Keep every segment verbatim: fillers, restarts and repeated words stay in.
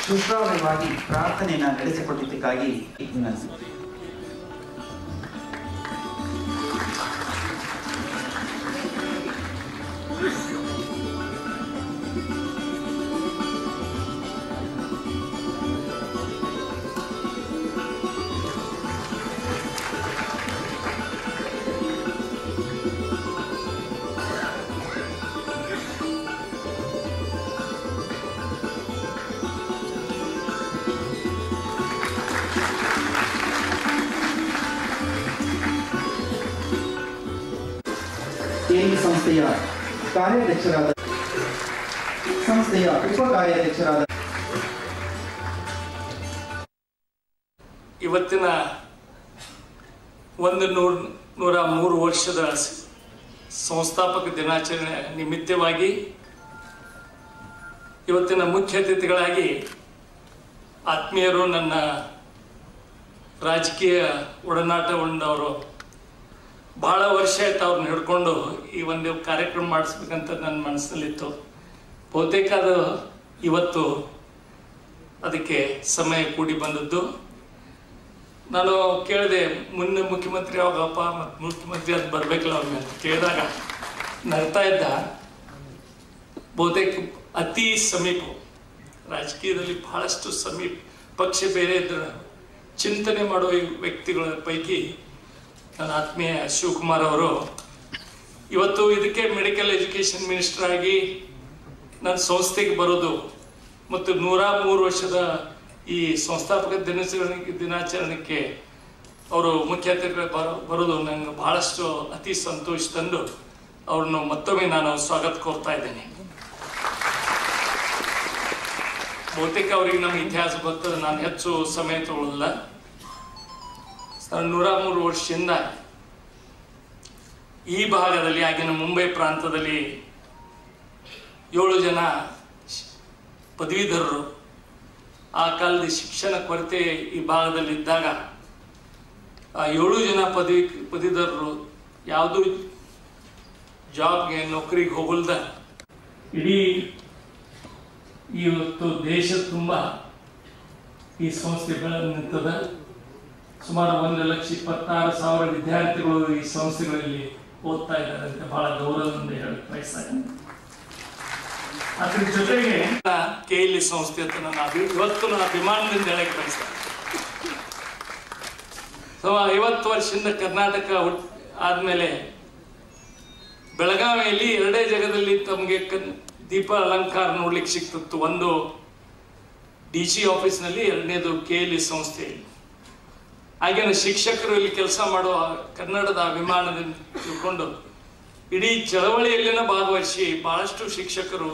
ಸುಶ್ರಾವ್ಯವಾಗಿ ಪ್ರಾರ್ಥನೆಯನ್ನು ನಡೆಸಿಕೊಟ್ಟಿದ್ದಕ್ಕಾಗಿ ವಿನಂತಿಸುತ್ತೇನೆ. ಕೆಎಲ್ಇ ಸಂಸ್ಥೆಯ ಕಾರ್ಯಾಧ್ಯಕ್ಷರಾದ ಸಂಸ್ಥೆಯ ಉಪ ಕಾರ್ಯಾಧ್ಯಕ್ಷರಾದ ಇವತ್ತಿನ ಒಂದು ನೂರ ನೂರ ಮೂರು ವರ್ಷದ ಸಂಸ್ಥಾಪಕ ದಿನಾಚರಣೆ ನಿಮಿತ್ತವಾಗಿ ಇವತ್ತಿನ ಮುಖ್ಯ ಅತಿಥಿಗಳಾಗಿ ಆತ್ಮೀಯರು, ನನ್ನ ರಾಜಕೀಯ ಒಡನಾಟ ಉಳ್ಳವರು, ಭಾಳ ವರ್ಷ ಆಯ್ತು ಅವ್ರನ್ನ ಹಿಡ್ಕೊಂಡು ಈ ಒಂದು ಕಾರ್ಯಕ್ರಮ ಮಾಡಿಸ್ಬೇಕಂತ ನನ್ನ ಮನಸ್ಸಲ್ಲಿತ್ತು. ಬಹುತೇಕ ಅದು ಇವತ್ತು ಅದಕ್ಕೆ ಸಮಯ ಕೂಡಿ ಬಂದದ್ದು. ನಾನು ಕೇಳಿದೆ, ಮುನ್ನ ಮುಖ್ಯಮಂತ್ರಿ ಯಾವಾಗಪ್ಪ ಮತ್ತು ಮುಖ್ಯಮಂತ್ರಿ ಅದು ಬರಬೇಕಲ್ಲ ಅವ್ರಿಗೆ ಅಂತ ಕೇಳಿದಾಗ ನಗ್ತಾ ಇದ್ದ. ಬಹುತೇಕ ಅತಿ ಸಮೀಪ, ರಾಜಕೀಯದಲ್ಲಿ ಬಹಳಷ್ಟು ಸಮೀಪ, ಪಕ್ಷ ಬೇರೆ ಇದ್ದರೆ ಚಿಂತನೆ ಮಾಡುವ ವ್ಯಕ್ತಿಗಳ ಪೈಕಿ ನನ್ನ ಆತ್ಮೀಯ ಶಿವಕುಮಾರ್ ಅವರು ಇವತ್ತು ಇದಕ್ಕೆ ಮೆಡಿಕಲ್ ಎಜುಕೇಷನ್ ಮಿನಿಸ್ಟರ್ ಆಗಿ ನನ್ನ ಸಂಸ್ಥೆಗೆ ಬರೋದು ಮತ್ತು ನೂರ ಮೂರು ವರ್ಷದ ಈ ಸಂಸ್ಥಾಪಕ ದಿನಾಚರಣೆ ದಿನಾಚರಣೆಗೆ ಅವರು ಮುಖ್ಯ ಅತಿಥಿಗಳು ಬರೋ ಬರೋದು ನಂಗೆ ಬಹಳಷ್ಟು ಅತಿ ಸಂತೋಷ ತಂದು ಅವ್ರನ್ನು ಮತ್ತೊಮ್ಮೆ ನಾನು ಸ್ವಾಗತ ಕೋರ್ತಾ ಇದ್ದೇನೆ. ಬಹುತೇಕ ಅವ್ರಿಗೆ ನಮ್ಮ ಇತಿಹಾಸ ಗೊತ್ತದ, ನಾನು ಹೆಚ್ಚು ಸಮಯ ತಗೊಳ್ಳಲ್ಲ. ನೂರ ಮೂರು ವರ್ಷದಿಂದ ಈ ಭಾಗದಲ್ಲಿ, ಆಗಿನ ಮುಂಬೈ ಪ್ರಾಂತದಲ್ಲಿ ಏಳು ಜನ ಪದವೀಧರರು, ಆ ಕಾಲದ ಶಿಕ್ಷಣ ಕೊರತೆ ಈ ಭಾಗದಲ್ಲಿ ಇದ್ದಾಗ ಆ ಏಳು ಜನ ಪದವಿ ಪದವೀಧರರು ಯಾವುದೂ ಜಾಬ್ಗೆ ನೌಕರಿಗೆ ಹೋಗಲ್ದ ಇಡೀ ಇವತ್ತು ದೇಶ ತುಂಬ ಈ ಸಂಸ್ಥೆ ಬೆಳೆದು ನಿಂತದ. ಸುಮಾರು ಒಂದು ಲಕ್ಷ ಇಪ್ಪತ್ತಾರು ಸಾವಿರ ವಿದ್ಯಾರ್ಥಿಗಳು ಈ ಸಂಸ್ಥೆಗಳಲ್ಲಿ ಓದ್ತಾ ಇದ್ದಾರೆ ಅಂತ ಬಹಳ ಗೌರವದಿಂದ ಹೇಳಕ್ ಬಯಸ್ತಾರೆ. ಅದ್ರ ಜೊತೆಗೆ ಕೆಎಲ್ಇ ಸಂಸ್ಥೆ ಅಂತ ನಾನು ಇವತ್ತು ನಾನು ಅಭಿಮಾನದಿಂದ ಹೇಳಕ್ ಬಯಸ್ತಾರೆ. ಸೊ ಐವತ್ತು ವರ್ಷದಿಂದ ಕರ್ನಾಟಕ ಆದ್ಮೇಲೆ ಬೆಳಗಾವಿಯಲ್ಲಿ ಎರಡೇ ಜಾಗದಲ್ಲಿ ತಮಗೆ ದೀಪ ಅಲಂಕಾರ ನೋಡ್ಲಿಕ್ಕೆ ಸಿಕ್ತಿತ್ತು. ಒಂದು ಡಿ ಸಿ ಆಫೀಸ್ನಲ್ಲಿ, ಎರಡನೇದು ಕೆಎಲ್ಇ ಸಂಸ್ಥೆಯಲ್ಲಿ. ಆಗಿನ ಶಿಕ್ಷಕರು ಇಲ್ಲಿ ಕೆಲಸ ಮಾಡುವ ಕನ್ನಡದ ಅಭಿಮಾನದಿಂದ ತಿಳ್ಕೊಂಡು ಇಡೀ ಚಳವಳಿಯಲ್ಲಿನ ಭಾಗವಹಿಸಿ ಬಹಳಷ್ಟು ಶಿಕ್ಷಕರು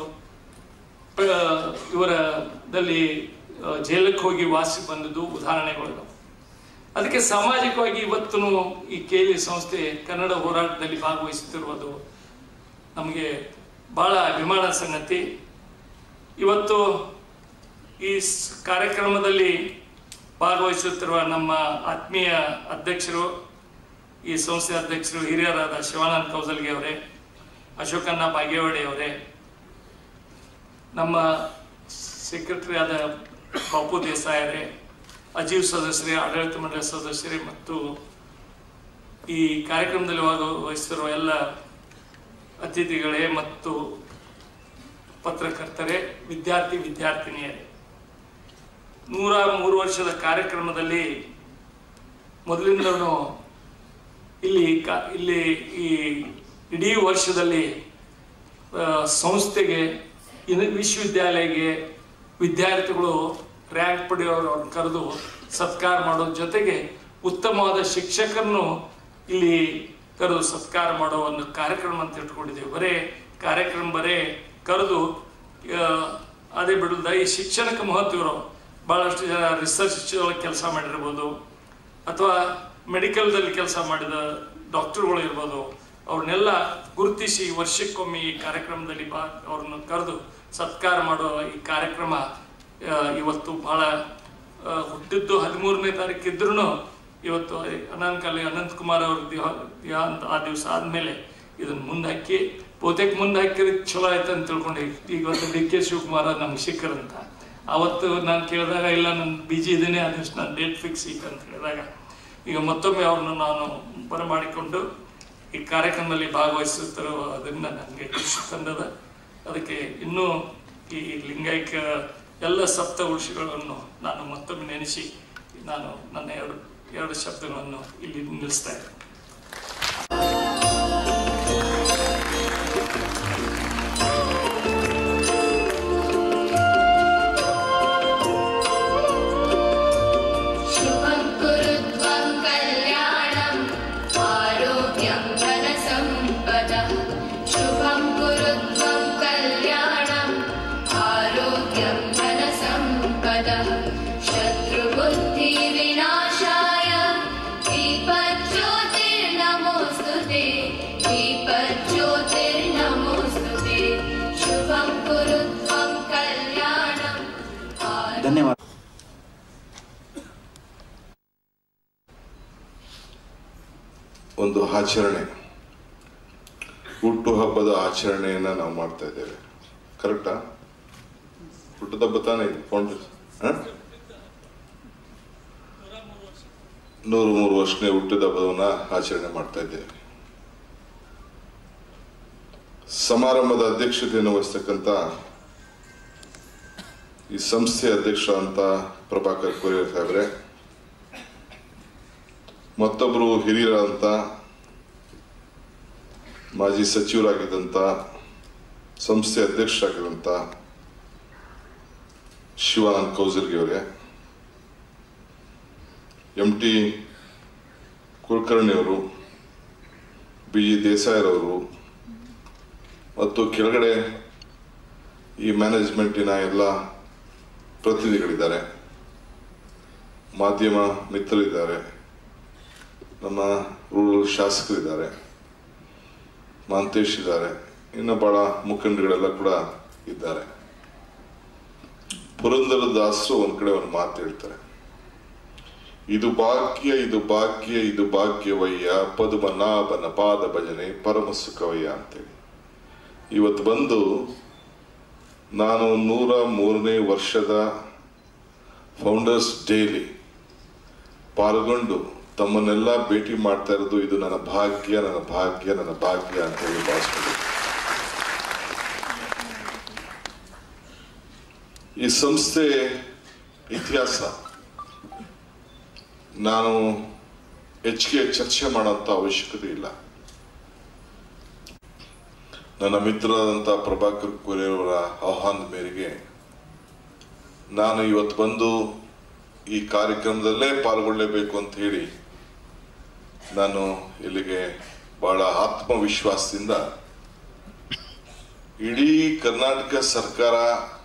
ಇವರದಲ್ಲಿ ಜೈಲಕ್ಕೆ ಹೋಗಿ ವಾಸಿ ಬಂದದ್ದು ಉದಾಹರಣೆಗಳು. ಅದಕ್ಕೆ ಸಾಮಾಜಿಕವಾಗಿ ಇವತ್ತು ಈ ಕೆಎಲ್ಇ ಸಂಸ್ಥೆ ಕನ್ನಡ ಹೋರಾಟದಲ್ಲಿ ಭಾಗವಹಿಸುತ್ತಿರುವುದು ನಮಗೆ ಬಹಳ ಅಭಿಮಾನ ಸಂಗತಿ. ಇವತ್ತು ಈ ಕಾರ್ಯಕ್ರಮದಲ್ಲಿ ಭಾಗವಹಿಸುತ್ತಿರುವ ನಮ್ಮ ಆತ್ಮೀಯ ಅಧ್ಯಕ್ಷರು, ಈ ಸಂಸ್ಥೆ ಅಧ್ಯಕ್ಷರು ಹಿರಿಯರಾದ ಶಿವಾನಂದ ಕೌಸಲ್ಗೆ ಅವರೇ, ಅಶೋಕಣ್ಣ ಬಾಗೇವಾಡಿ ಅವರೇ, ನಮ್ಮ ಸೆಕ್ರೆಟರಿ ಆದ ಬಾಪು ದೇಸಾಯಿ ಅವರೇ, ಅಜೀವ್ ಸದಸ್ಯರೇ, ಆಡಳಿತ ಮಂಡಳಿ ಸದಸ್ಯರೇ ಮತ್ತು ಈ ಕಾರ್ಯಕ್ರಮದಲ್ಲಿ ಭಾಗವಹಿಸಿರುವ ಎಲ್ಲ ಅತಿಥಿಗಳೇ ಮತ್ತು ಪತ್ರಕರ್ತರೇ, ವಿದ್ಯಾರ್ಥಿ ವಿದ್ಯಾರ್ಥಿನಿಯರೇ, ನೂರ ಮೂರು ವರ್ಷದ ಕಾರ್ಯಕ್ರಮದಲ್ಲಿ ಮೊದಲಿಂದಲೂ ಇಲ್ಲಿ ಕಾ ಇಲ್ಲಿ ಈ ಇಡೀ ವರ್ಷದಲ್ಲಿ ಸಂಸ್ಥೆಗೆ, ವಿಶ್ವವಿದ್ಯಾಲಯಕ್ಕೆ ವಿದ್ಯಾರ್ಥಿಗಳು ರ್ಯಾಂಕ್ ಪಡೆಯೋರನ್ನು ಕರೆದು ಸತ್ಕಾರ ಮಾಡೋದ್ರ ಜೊತೆಗೆ ಉತ್ತಮವಾದ ಶಿಕ್ಷಕರನ್ನು ಇಲ್ಲಿ ಕರೆದು ಸತ್ಕಾರ ಮಾಡೋ ಒಂದು ಕಾರ್ಯಕ್ರಮ ಅಂತ ಇಟ್ಕೊಂಡಿದ್ದೇವೆ. ಬರೇ ಕಾರ್ಯಕ್ರಮ ಬರೇ ಕರೆದು ಅದೇ ಬಿಡುದ ಈ ಶಿಕ್ಷಣಕ್ಕೆ ಮಹತ್ವ ಇರೋ ಭಾಳಷ್ಟು ಜನ ರಿಸರ್ಚ್ ಕೆಲಸ ಮಾಡಿರ್ಬೋದು ಅಥವಾ ಮೆಡಿಕಲ್ದಲ್ಲಿ ಕೆಲಸ ಮಾಡಿದ ಡಾಕ್ಟರ್ಗಳು ಇರ್ಬೋದು, ಅವ್ರನ್ನೆಲ್ಲ ಗುರುತಿಸಿ ವರ್ಷಕ್ಕೊಮ್ಮೆ ಈ ಕಾರ್ಯಕ್ರಮದಲ್ಲಿ ಬಾ ಅವ್ರನ್ನ ಕರೆದು ಸತ್ಕಾರ ಮಾಡೋ ಈ ಕಾರ್ಯಕ್ರಮ ಇವತ್ತು ಭಾಳ ಹುಟ್ಟಿದ್ದು ಹದಿಮೂರನೇ ತಾರೀಕು ಇದ್ರೂ ಇವತ್ತು ಅನಂತಕಾಲಿ ಅನಂತಕುಮಾರ್ ಅವ್ರ ದಿವ ಅಂತ ಆ ದಿವಸ ಆದಮೇಲೆ ಇದನ್ನು ಮುಂದೆ ಹಾಕಿ ಬಹುತೇಕ ಮುಂದೆ ಹಾಕಿದ್ರೆ ಚಲೋ ಆಯ್ತು ಅಂತ ತಿಳ್ಕೊಂಡು ಇವತ್ತು ಡಿ ಕೆ ಶಿವಕುಮಾರ್ ನಮ್ಗೆ ಸಿಕ್ಕರಂತ ಅವತ್ತು ನಾನು ಕೇಳಿದಾಗ ಇಲ್ಲ ನಾನು ಬಿಜಿ ಇದ್ದೀನಿ ಅದಷ್ಟು ನಾನು ಡೇಟ್ ಫಿಕ್ಸ್ ಈಗ ಅಂತ ಹೇಳಿದಾಗ ಈಗ ಮತ್ತೊಮ್ಮೆ ಅವ್ರನ್ನ ನಾನು ಬರಮಾಡಿಕೊಂಡು ಈ ಕಾರ್ಯಕ್ರಮದಲ್ಲಿ ಭಾಗವಹಿಸುತ್ತಿರುವುದರಿಂದ ನನಗೆ ಖುಷಿ ತಂದದ. ಅದಕ್ಕೆ ಇನ್ನೂ ಈ ಲಿಂಗೈಕ್ಯ ಎಲ್ಲ ಸಪ್ತ ವೃಷಗಳನ್ನು ನಾನು ಮತ್ತೊಮ್ಮೆ ನೆನೆಸಿ ನಾನು ನನ್ನ ಎರಡು ಎರಡು ಶಬ್ದಗಳನ್ನು ಇಲ್ಲಿ ನಿಲ್ಲಿಸ್ತಾ ಇದ್ದೇನೆ. ಧನ್ಯವಾದ. ಒಂದು ಆಚರಣೆ, ಹುಟ್ಟು ಹಬ್ಬದ ಆಚರಣೆಯನ್ನ ನಾವು ಮಾಡ್ತಾ ಇದ್ದೇವೆ. ಕರೆಕ್ಟಾ? ಹುಟ್ಟದ ಹಬ್ಬ ತಾನೇ ನೂರ ಮೂರು ವರ್ಷನೇ ಹುಟ್ಟದ ಹಬ್ಬವನ್ನ ಆಚರಣೆ ಮಾಡ್ತಾ ಇದ್ದೇವೆ. ಸಮಾರಂಭದ ಅಧ್ಯಕ್ಷತೆಯನ್ನು ವಹಿಸ್ತಕ್ಕಂಥ ಈ ಸಂಸ್ಥೆಯ ಅಧ್ಯಕ್ಷ ಅಂತ ಪ್ರಭಾಕರ್ ಕೋರೆ ಸಾಹೇಬ್ರೆ, ಮತ್ತೊಬ್ಬರು ಹಿರಿಯರಂತ ಮಾಜಿ ಸಚಿವರಾಗಿದ್ದಂಥ ಸಂಸ್ಥೆ ಅಧ್ಯಕ್ಷರಾಗಿದ್ದಂಥ ಶಿವಾನಂದ ಕೌಜರ್ಗಿ ಅವರೇ, ಎಂ ಟಿ ಕುಲಕರ್ಣಿ ಅವರು, ಬಿ ಜಿ ದೇಸಾಯಿರವರು ಮತ್ತು ಕೆಳಗಡೆ ಈ ಮ್ಯಾನೇಜ್ಮೆಂಟಿನ ಎಲ್ಲ ಪ್ರತಿನಿಧಿಗಳಿದ್ದಾರೆ, ಮಾಧ್ಯಮ ಮಿತ್ರರಿದ್ದಾರೆ, ನಮ್ಮ ರೂರಲ್ ಶಾಸಕರಿದ್ದಾರೆ, ಮಾಂತೇಶ್ ಇದ್ದಾರೆ, ಇನ್ನು ಬಹಳ ಮುಖಂಡಗಳೆಲ್ಲ ಕೂಡ ಇದ್ದಾರೆ. ಪುರಂದರ ದಾಸರು ಒಂದ್ ಕಡೆ ಒಂದು ಮಾತು ಹೇಳ್ತಾರೆ, ಇದು ಭಾಗ್ಯ ಇದು ಭಾಗ್ಯ ಇದು ಭಾಗ್ಯವಯ್ಯ ಪದ್ಮನಾಭನ ಪಾದ ಭಜನೆ ಪರಮ ಸುಖವಯ್ಯ ಅಂತೇಳಿ. ಇವತ್ತು ಬಂದು ನಾನು ನೂರ ಮೂರನೇ ವರ್ಷದ ಫೌಂಡರ್ಸ್ ಡೇಲಿ ಪಾಲ್ಗೊಂಡು ತಮ್ಮನ್ನೆಲ್ಲ ಭೇಟಿ ಮಾಡ್ತಾ ಇರೋದು ಇದು ನನ್ನ ಭಾಗ್ಯ ನನ್ನ ಭಾಗ್ಯ ನನ್ನ ಭಾಗ್ಯ ಅಂತ ಹೇಳಿ ಭಾವಿಸ್ಕೊಂಡು, ಈ ಸಂಸ್ಥೆ ಇತಿಹಾಸ ನಾನು ಹೆಚ್ಚಿಗೆ ಚರ್ಚೆ ಮಾಡೋಂಥ ಅವಶ್ಯಕತೆ ಇಲ್ಲ. ನನ್ನ ಮಿತ್ರರಾದಂಥ ಪ್ರಭಾಕರ್ ಕೋರೆ ಅವರ ಆಹ್ವಾನದ ಮೇರೆಗೆ ನಾನು ಇವತ್ತು ಬಂದು ಈ ಕಾರ್ಯಕ್ರಮದಲ್ಲೇ ಪಾಲ್ಗೊಳ್ಳಲೇಬೇಕು ಅಂತ ಹೇಳಿ ನಾನು ಇಲ್ಲಿಗೆ ಬಹಳ ಆತ್ಮವಿಶ್ವಾಸದಿಂದ ಇಡೀ ಕರ್ನಾಟಕ ಸರ್ಕಾರ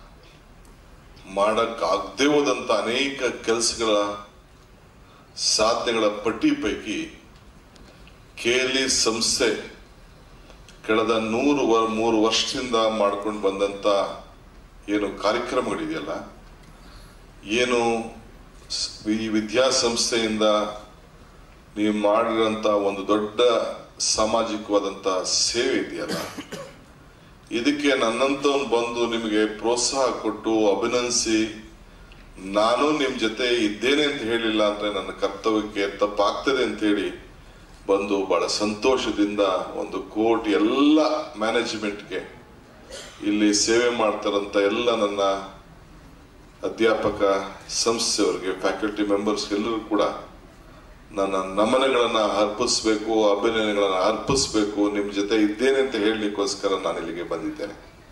ಮಾಡಕ್ಕಾಗದೇ ಹೋದಂಥ ಅನೇಕ ಕೆಲಸಗಳ ಸಾಧನೆಗಳ ಪಟ್ಟಿ ಪೈಕಿ ಕೆ ಎಲ್ ಇ ಸಂಸ್ಥೆ ಕಳೆದ ನೂರು ಮೂರು ವರ್ಷದಿಂದ ಮಾಡ್ಕೊಂಡು ಬಂದಂತ ಏನು ಕಾರ್ಯಕ್ರಮಗಳಿದೆಯಲ್ಲ, ಏನು ಈ ವಿದ್ಯಾಸಂಸ್ಥೆಯಿಂದ ನೀವು ಮಾಡಿರೋಂಥ ಒಂದು ದೊಡ್ಡ ಸಾಮಾಜಿಕವಾದಂಥ ಸೇವೆ ಇದೆಯಲ್ಲ, ಇದಕ್ಕೆ ನನ್ನಂತವನು ಬಂದು ನಿಮಗೆ ಪ್ರೋತ್ಸಾಹ ಕೊಟ್ಟು ಅಭಿನಂದಿಸಿ ನಾನು ನಿಮ್ಮ ಜೊತೆ ಇದ್ದೇನೆ ಅಂತ ಹೇಳಿಲ್ಲ ಅಂದ್ರೆ ನನ್ನ ಕರ್ತವ್ಯಕ್ಕೆ ತಪ್ಪಾಗ್ತದೆ ಅಂತ ಹೇಳಿ ಬಂದು ಬಹಳ ಸಂತೋಷದಿಂದ ಒಂದು ಕೋಟಿ ಎಲ್ಲ ಮ್ಯಾನೇಜ್ಮೆಂಟ್ಗೆ ಇಲ್ಲಿ ಸೇವೆ ಮಾಡ್ತಾರಂತ ಎಲ್ಲ ನನ್ನ ಅಧ್ಯಾಪಕ ಸಂಸ್ಥೆಯವರಿಗೆ ಫ್ಯಾಕಲ್ಟಿ ಮೆಂಬರ್ಸ್ ಎಲ್ಲರೂ ಕೂಡ ನನ್ನ ನಮನಗಳನ್ನ ಅರ್ಪಿಸ್ಬೇಕು, ಅಭಿನಂದನೆಗಳನ್ನ ಅರ್ಪಿಸ್ಬೇಕು, ನಿಮ್ ಜೊತೆ ಇದ್ದೇನೆ ಅಂತ ಹೇಳಲಿಕ್ಕೋಸ್ಕರ ನಾನು ಇಲ್ಲಿಗೆ ಬಂದಿದ್ದೇನೆ.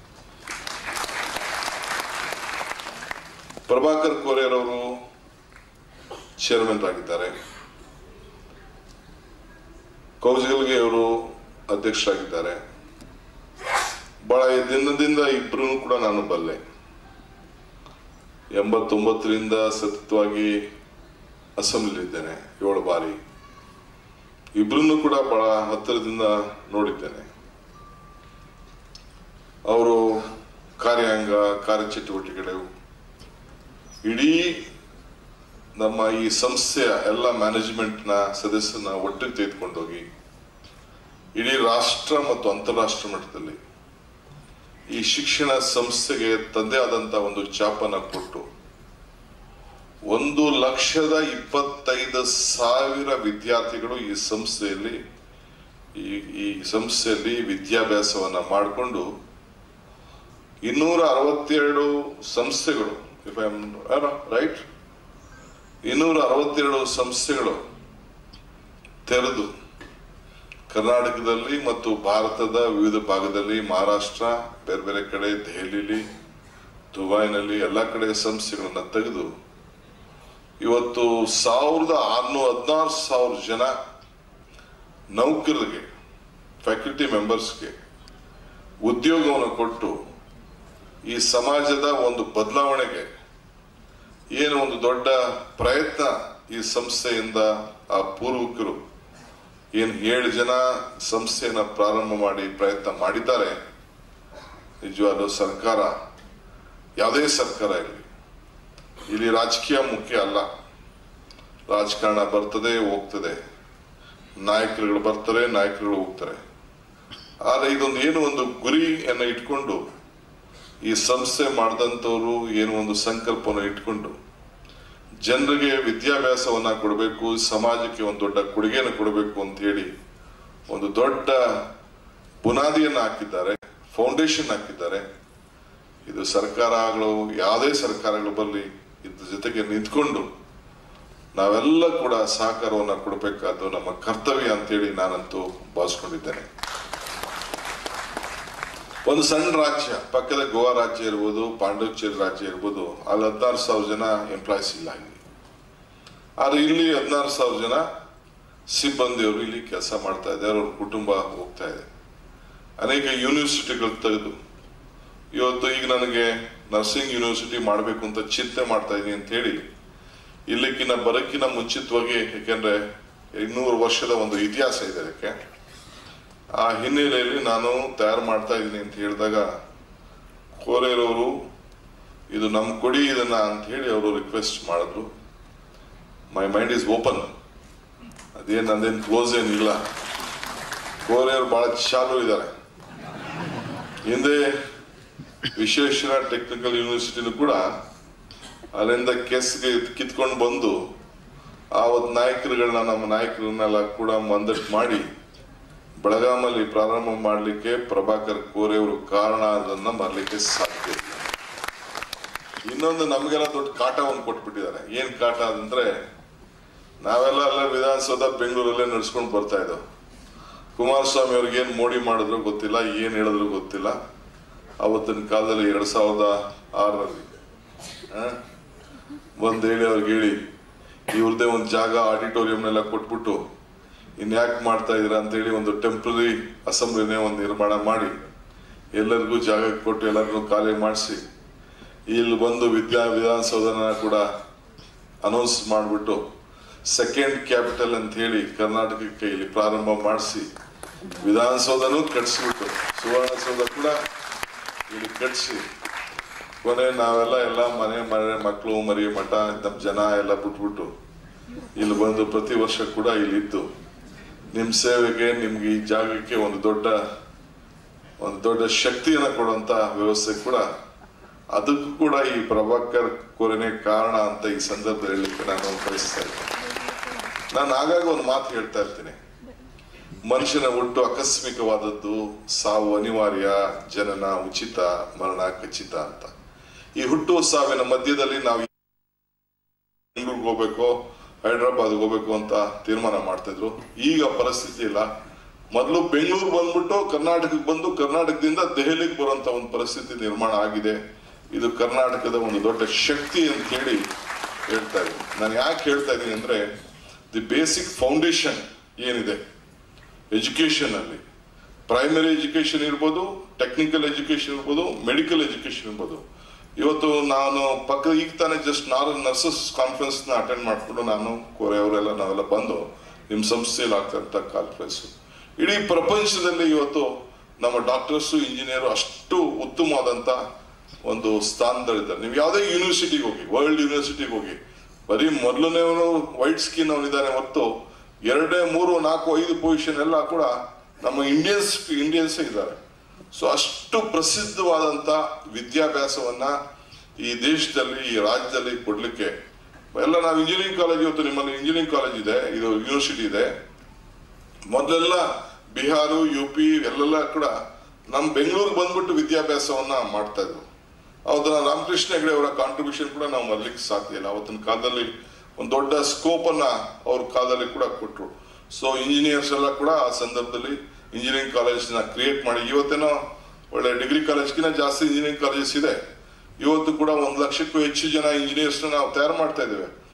ಪ್ರಭಾಕರ್ ಕೋರೆಯರವರು ಚೇರ್ಮನ್ ಆಗಿದ್ದಾರೆ, ಕೌಜಲ್ಗೆ ಅವರು ಅಧ್ಯಕ್ಷರಾಗಿದ್ದಾರೆ. ಬಹಳ ದಿನದಿಂದ ಇಬ್ರು ಕೂಡ ನಾನು ಬಲ್ಲೆ. ಎಂಬತ್ತೊಂಬತ್ತರಿಂದ ಸತತವಾಗಿ ಅಸೆಂಬ್ಲಿ ಇದ್ದೇನೆ, ಏಳು ಬಾರಿ. ಇಬ್ರನ್ನು ಕೂಡ ಬಹಳ ಹತ್ತಿರದಿಂದ ನೋಡಿದ್ದೇನೆ. ಅವರು ಕಾರ್ಯಾಂಗ ಕಾರ್ಯಚಟುವಟಿಕೆಗಳು ಇಡೀ ನಮ್ಮ ಈ ಸಂಸ್ಥೆಯ ಎಲ್ಲ ಮ್ಯಾನೇಜ್ಮೆಂಟ್ನ ಸದಸ್ಯರನ್ನ ಒಟ್ಟಿಗೆ ತೆಗೆದುಕೊಂಡೋಗಿ ಇಡೀ ರಾಷ್ಟ್ರ ಮತ್ತು ಅಂತಾರಾಷ್ಟ್ರ ಮಟ್ಟದಲ್ಲಿ ಈ ಶಿಕ್ಷಣ ಸಂಸ್ಥೆಗೆ ತಂದೆ ಆದಂತ ಒಂದು ಚಾಪನ ಕೊಟ್ಟು ಒಂದು ಲಕ್ಷದ ಇಪ್ಪತ್ತೈದು ಸಾವಿರ ವಿದ್ಯಾರ್ಥಿಗಳು ಈ ಸಂಸ್ಥೆಯಲ್ಲಿ ಈ ಈ ಸಂಸ್ಥೆಯಲ್ಲಿ ವಿದ್ಯಾಭ್ಯಾಸವನ್ನ ಮಾಡಿಕೊಂಡು ಇನ್ನೂರ ಅರವತ್ತೆರಡು ಸಂಸ್ಥೆಗಳು ಇಫ್ ಐ ಆಮ್ ರೈಟ್ ಇನ್ನೂರ ಅರವತ್ತೆರಡು ಸಂಸ್ಥೆಗಳು ತೆರೆದು ಕರ್ನಾಟಕದಲ್ಲಿ ಮತ್ತು ಭಾರತದ ವಿವಿಧ ಭಾಗದಲ್ಲಿ ಮಹಾರಾಷ್ಟ್ರ ಬೇರೆ ಬೇರೆ ಕಡೆ ದೆಹಲಿಲಿ ದುಬೈನಲ್ಲಿ ಎಲ್ಲ ಕಡೆ ಸಂಸ್ಥೆಗಳನ್ನ ತೆಗೆದು ಇವತ್ತು ಸಾವಿರದ ಆರ್ನೂರ ಹದಿನಾರು ಸಾವಿರ ಜನ ನೌಕರರಿಗೆ ಫ್ಯಾಕಲ್ಟಿ ಮೆಂಬರ್ಸ್ಗೆ ಉದ್ಯೋಗವನ್ನು ಕೊಟ್ಟು ಈ ಸಮಾಜದ ಒಂದು ಬದಲಾವಣೆಗೆ ಏನು ಒಂದು ದೊಡ್ಡ ಪ್ರಯತ್ನ ಈ ಸಂಸ್ಥೆಯಿಂದ ಆ ಪೂರ್ವಕರು ಏನು ಏಳು ಜನ ಸಂಸ್ಥೆಯನ್ನ ಪ್ರಾರಂಭ ಮಾಡಿ ಪ್ರಯತ್ನ ಮಾಡಿದ್ದಾರೆ. ನಿಜವಾದ ಸರ್ಕಾರ ಯಾವುದೇ ಸರ್ಕಾರ ಇರಲಿ ಇಲ್ಲಿ ರಾಜಕೀಯ ಮುಖ್ಯ ಅಲ್ಲ. ರಾಜಕಾರಣ ಬರ್ತದೆ ಹೋಗ್ತದೆ, ನಾಯಕರುಗಳು ಬರ್ತಾರೆ ನಾಯಕರುಗಳು ಹೋಗ್ತಾರೆ. ಆದ್ರೆ ಇದೊಂದು ಏನು ಒಂದು ಗುರಿಯನ್ನ ಇಟ್ಕೊಂಡು ಈ ಸಂಸ್ಥೆ ಮಾಡಿದಂಥವ್ರು ಏನು ಒಂದು ಸಂಕಲ್ಪವನ್ನು ಇಟ್ಕೊಂಡು ಜನರಿಗೆ ವಿದ್ಯಾಭ್ಯಾಸವನ್ನ ಕೊಡಬೇಕು, ಸಮಾಜಕ್ಕೆ ಒಂದು ದೊಡ್ಡ ಕೊಡುಗೆಯನ್ನು ಕೊಡಬೇಕು ಅಂತ ಹೇಳಿ ಒಂದು ದೊಡ್ಡ ಬುನಾದಿಯನ್ನು ಹಾಕಿದ್ದಾರೆ, ಫೌಂಡೇಶನ್ ಹಾಕಿದ್ದಾರೆ. ಇದು ಸರ್ಕಾರಗಳು ಯಾವುದೇ ಸರ್ಕಾರಗಳು ಬರಲಿ ಇದ್ರ ಜೊತೆಗೆ ನಿಂತ್ಕೊಂಡು ನಾವೆಲ್ಲ ಕೂಡ ಸಹಕಾರವನ್ನ ಕೊಡಬೇಕಾದ್ದು ನಮ್ಮ ಕರ್ತವ್ಯ ಅಂತೇಳಿ ನಾನಂತೂ ಭಾವಿಸ್ಕೊಂಡಿದ್ದೇನೆ. ಒಂದು ಸಣ್ಣ ರಾಜ್ಯ ಪಕ್ಕದ ಗೋವಾ ರಾಜ್ಯ ಇರ್ಬೋದು, ಪಾಂಡಿಚೇರಿ ರಾಜ್ಯ ಇರ್ಬೋದು, ಅಲ್ಲಿ ಹದಿನಾರು ಸಾವಿರ ಜನ ಎಂಪ್ಲಾಯ್ಸ್ ಇಲ್ಲ ಇಲ್ಲಿ. ಆದ್ರೆ ಇಲ್ಲಿ ಹದಿನಾರು ಸಾವಿರ ಜನ ಸಿಬ್ಬಂದಿಯವರು ಇಲ್ಲಿ ಕೆಲಸ ಮಾಡ್ತಾ ಇದ್ದಾರೆ, ಅವ್ರ ಕುಟುಂಬ ಹೋಗ್ತಾ ಇದೆ. ಅನೇಕ ಯೂನಿವರ್ಸಿಟಿಗಳು ತೆಗೆದು ಇವತ್ತು ಈಗ ನನಗೆ ನರ್ಸಿಂಗ್ ಯೂನಿವರ್ಸಿಟಿ ಮಾಡಬೇಕು ಅಂತ ಚಿಂತೆ ಮಾಡ್ತಾ ಇದೀನಿ ಅಂತ ಹೇಳಿ ಇಲ್ಲಿಕ್ಕಿನ ಬರಕ್ಕಿನ ಮುಂಚಿತವಾಗಿ, ಯಾಕೆಂದ್ರೆ ಇನ್ನೂರು ವರ್ಷದ ಒಂದು ಇತಿಹಾಸ ಇದೆ ಅದಕ್ಕೆ, ಆ ಹಿನ್ನೆಲೆಯಲ್ಲಿ ನಾನು ತಯಾರು ಮಾಡ್ತಾ ಇದ್ದೀನಿ ಅಂತ ಹೇಳಿದಾಗ ಕೋರೇರವರು ಇದು ನಮ್ ಕೊಡಿ ಇದನ್ನ ಅಂತ ಹೇಳಿ ಅವರು ರಿಕ್ವೆಸ್ಟ್ ಮಾಡಿದ್ರು. ಮೈ ಮೈಂಡ್ ಈಸ್ ಓಪನ್, ಅದೇನ್ ನಂದೇನು ಕ್ಲೋಸ್ ಏನಿಲ್ಲ. ಕೋರೇರು ಬಹಳ ಚಾಲು ಇದ್ದಾರೆ. ಹಿಂದೆ ವಿಶ್ವೇಶ್ವರ ಟೆಕ್ನಿಕಲ್ ಯೂನಿವರ್ಸಿಟಿನೂ ಕೂಡ ಅಲ್ಲಿಂದ ಕೆಸ್ಗೆ ಕಿತ್ಕೊಂಡು ಬಂದು ಆವತ್ ನಾಯಕರುಗಳನ್ನ ನಮ್ಮ ನಾಯಕರನ್ನೆಲ್ಲ ಕೂಡ ಮಂದಟ್ ಮಾಡಿ ಬೆಳಗಾಮಲ್ಲಿ ಪ್ರಾರಂಭ ಮಾಡಲಿಕ್ಕೆ ಪ್ರಭಾಕರ್ ಕೋರೆ ಅವರು ಕಾರಣ ಅದನ್ನ ಮಾಡಲಿಕ್ಕೆ ಸಾಧ್ಯ. ಇನ್ನೊಂದು ನಮಗೆಲ್ಲ ದೊಡ್ಡ ಕಾಟವನ್ನು ಕೊಟ್ಬಿಟ್ಟಿದ್ದಾರೆ. ಏನ್ ಕಾಟ ಅಂದ್ರೆ ನಾವೆಲ್ಲ ಅಲ್ಲ ವಿಧಾನಸೌಧ ಬೆಂಗಳೂರಲ್ಲೇ ನಡ್ಸ್ಕೊಂಡು ಬರ್ತಾ ಇದ್ದೋ. ಕುಮಾರಸ್ವಾಮಿ ಅವ್ರಿಗೆ ಏನ್ ಮೋಡಿ ಮಾಡಿದ್ರು ಗೊತ್ತಿಲ್ಲ, ಏನ್ ಹೇಳಿದ್ರು ಗೊತ್ತಿಲ್ಲ. ಅವತ್ತಿನ ಕಾಲದಲ್ಲಿ ಎರಡ್ ಸಾವಿರದ ಆರರಲ್ಲಿ ಒಂದ್ ಹೇಳಿ ಅವ್ರಿಗೆ ಹೇಳಿ ಇವ್ರದೇ ಒಂದು ಜಾಗ ಆಡಿಟೋರಿಯಂನೆಲ್ಲ ಕೊಟ್ಬಿಟ್ಟು ಇನ್ಯಾಕೆ ಮಾಡ್ತಾ ಇದ್ರ ಅಂತ ಹೇಳಿ ಒಂದು ಟೆಂಪ್ರರಿ ಅಸೆಂಬ್ಲಿನೇ ಒಂದು ನಿರ್ಮಾಣ ಮಾಡಿ ಎಲ್ಲರಿಗೂ ಜಾಗ ಕೊಟ್ಟು ಎಲ್ಲರಿಗೂ ಖಾಲಿ ಮಾಡಿಸಿ ಇಲ್ಲಿ ಬಂದು ವಿದ್ಯಾ ವಿಧಾನಸೌಧನ ಕೂಡ ಅನೌನ್ಸ್ ಮಾಡಿಬಿಟ್ಟು ಸೆಕೆಂಡ್ ಕ್ಯಾಪಿಟಲ್ ಅಂತ ಹೇಳಿ ಕರ್ನಾಟಕಕ್ಕೆ ಇಲ್ಲಿ ಪ್ರಾರಂಭ ಮಾಡಿಸಿ ವಿಧಾನಸೌಧನೂ ಕಟ್ಸಿಬಿಟ್ಟು ಸುವರ್ಣಸೌಧ ಕೂಡ ಇಲ್ಲಿ ಕಟ್ಸಿ ಕೊನೆ ನಾವೆಲ್ಲ ಎಲ್ಲ ಮನೆ ಮನೆ ಮಕ್ಕಳು ಮರಿ ಮಠ ನಮ್ಮ ಜನ ಎಲ್ಲ ಬಿಟ್ಬಿಟ್ಟು ಇಲ್ಲಿ ಬಂದು ಪ್ರತಿ ವರ್ಷ ಕೂಡ ಇಲ್ಲಿದ್ದು ನಿಮ್ ಸೇವೆಗೆ ನಿಮ್ಗೆ ಈ ಜಾಗಕ್ಕೆ ಒಂದು ದೊಡ್ಡ ಒಂದು ದೊಡ್ಡ ಶಕ್ತಿಯನ್ನ ಕೊಡುವಂತ ವ್ಯವಸ್ಥೆ ಕೂಡ, ಅದಕ್ಕೂ ಕೂಡ ಈ ಪ್ರಭಾಕರ್ ಕೋರೆನೇ ಕಾರಣ ಅಂತ ಈ ಸಂದರ್ಭದಲ್ಲಿ ಹೇಳಲಿಕ್ಕೆ ನಾನು ಬಯಸ್ತಾ ಇದ್ದೀನಿ. ನಾನು ಆಗಾಗ ಒಂದು ಮಾತು ಹೇಳ್ತಾ ಇರ್ತೀನಿ, ಮನುಷ್ಯನ ಹುಟ್ಟು ಆಕಸ್ಮಿಕವಾದದ್ದು, ಸಾವು ಅನಿವಾರ್ಯ, ಜನನ ಉಚಿತ, ಮರಣ ಖಚಿತ ಅಂತ. ಈ ಹುಟ್ಟು ಸಾವಿನ ಮಧ್ಯದಲ್ಲಿ ನಾವು ಬೆಂಗಳೂರಿಗೆ ಹೋಗ್ಬೇಕು, ಹೈದರಾಬಾದ್ ಹೋಗ್ಬೇಕು ಅಂತ ತೀರ್ಮಾನ ಮಾಡ್ತಾ ಇದ್ರು. ಈಗ ಪರಿಸ್ಥಿತಿ ಇಲ್ಲ. ಮೊದಲು ಬೆಂಗಳೂರು ಬಂದ್ಬಿಟ್ಟು ಕರ್ನಾಟಕಕ್ಕೆ ಬಂದು ಕರ್ನಾಟಕದಿಂದ ದೆಹಲಿಗೆ ಬರುವಂತ ಒಂದು ಪರಿಸ್ಥಿತಿ ನಿರ್ಮಾಣ ಆಗಿದೆ. ಇದು ಕರ್ನಾಟಕದ ಒಂದು ದೊಡ್ಡ ಶಕ್ತಿ ಅಂತ ಹೇಳಿ ಹೇಳ್ತಾ ಇದ್ದೀನಿ. ನಾನು ಯಾಕೆ ಹೇಳ್ತಾ ಇದ್ದೀನಿ ಅಂದ್ರೆ ದಿ ಬೇಸಿಕ್ ಫೌಂಡೇಶನ್ ಏನಿದೆ ಎಜುಕೇಶನ್ ಅಲ್ಲಿ, ಪ್ರೈಮರಿ ಎಜುಕೇಶನ್ ಇರ್ಬೋದು, ಟೆಕ್ನಿಕಲ್ ಎಜುಕೇಶನ್ ಇರ್ಬೋದು, ಮೆಡಿಕಲ್ ಎಜುಕೇಶನ್ ಇರ್ಬೋದು. ಇವತ್ತು ನಾನು ಪಕ್ಕದ ಈಗ ತಾನೇ ಜಸ್ಟ್ ನಾರ್ ನರ್ಸಸ್ ಕಾನ್ಫರೆನ್ಸ್ ನ ಅಟೆಂಡ್ ಮಾಡ್ಕೊಂಡು ನಾನು ಕೋರೆ ಅವರೆಲ್ಲ ನಾವೆಲ್ಲ ಬಂದು ನಿಮ್ ಸಂಸ್ಥೆಯಲ್ಲಿ ಆಗ್ತಂತ ಕಾನ್ಫರೆನ್ಸ್. ಇಡೀ ಪ್ರಪಂಚದಲ್ಲಿ ಇವತ್ತು ನಮ್ಮ ಡಾಕ್ಟರ್ಸ್ ಇಂಜಿನಿಯರ್ ಅಷ್ಟು ಉತ್ತಮವಾದಂತ ಒಂದು ಸ್ಥಾನದಲ್ಲಿದ್ದಾರೆ. ನೀವು ಯಾವುದೇ ಯೂನಿವರ್ಸಿಟಿಗೆ ಹೋಗಿ, ವರ್ಲ್ಡ್ ಯೂನಿವರ್ಸಿಟಿಗೆ ಹೋಗಿ, ಬರೀ ಮೊದಲನೇವನು ವೈಟ್ ಸ್ಕಿನ್ ಅವನಿದ್ದಾನೆ ಹೊತ್ತು ಎರಡೇ ಮೂರು ನಾಲ್ಕು ಐದು ಪೊಸಿಷನ್ ಎಲ್ಲ ಕೂಡ ನಮ್ಮ ಇಂಡಿಯನ್ಸ್ ಇಂಡಿಯನ್ಸೇ ಇದ್ದಾರೆ. ಸೊ ಅಷ್ಟು ಪ್ರಸಿದ್ಧವಾದಂಥ ವಿದ್ಯಾಭ್ಯಾಸವನ್ನ ಈ ದೇಶದಲ್ಲಿ ಈ ರಾಜ್ಯದಲ್ಲಿ ಕೊಡ್ಲಿಕ್ಕೆ ಎಲ್ಲ ನಾವು ಇಂಜಿನಿಯರಿಂಗ್ ಕಾಲೇಜ್, ಇವತ್ತು ನಿಮ್ಮಲ್ಲಿ ಇಂಜಿನಿಯರಿಂಗ್ ಕಾಲೇಜ್ ಇದೆ, ಇದು ಯೂನಿವರ್ಸಿಟಿ ಇದೆ. ಮೊದಲೆಲ್ಲ ಬಿಹಾರ ಯು ಪಿ ಎಲ್ಲೆಲ್ಲ ಕೂಡ ನಮ್ಮ ಬೆಂಗಳೂರಿಗೆ ಬಂದ್ಬಿಟ್ಟು ವಿದ್ಯಾಭ್ಯಾಸವನ್ನ ಮಾಡ್ತಾ ಇದ್ರು. ಅವರ ರಾಮಕೃಷ್ಣ ಹೆಗಡೆ ಅವರ ಕಾಂಟ್ರಿಬ್ಯೂಷನ್ ಕೂಡ ನಾವು ಮರಲಿಕ್ಕೆ ಸಾಧ್ಯ ಇಲ್ಲ. ಅವತ್ತಿನ ಕಾಲದಲ್ಲಿ ಒಂದು ದೊಡ್ಡ ಸ್ಕೋಪ್ ಅನ್ನ ಅವ್ರ ಕಾಲದಲ್ಲಿ ಕೂಡ ಕೊಟ್ಟರು. ಸೊ ಇಂಜಿನಿಯರ್ಸ್ ಎಲ್ಲ ಕೂಡ ಆ ಸಂದರ್ಭದಲ್ಲಿ ಇಂಜಿನಿಯರಿಂಗ್ ಕಾಲೇಜ್ನ ಕ್ರಿಯೇಟ್ ಮಾಡಿ, ಇವತ್ತೇನೋ ಒಳ್ಳೆ ಡಿಗ್ರಿ ಕಾಲೇಜ್ಗಿಂತ ಜಾಸ್ತಿ ಇಂಜಿನಿಯರಿಂಗ್ ಕಾಲೇಜಸ್ ಇದೆ. ಇವತ್ತು ಕೂಡ ಒಂದು ಲಕ್ಷಕ್ಕೂ ಹೆಚ್ಚು ಜನ ಇಂಜಿನಿಯರ್ಸ್ನ ನಾವು ತಯಾರು ಮಾಡ್ತಾ ಇದ್ದೇವೆ.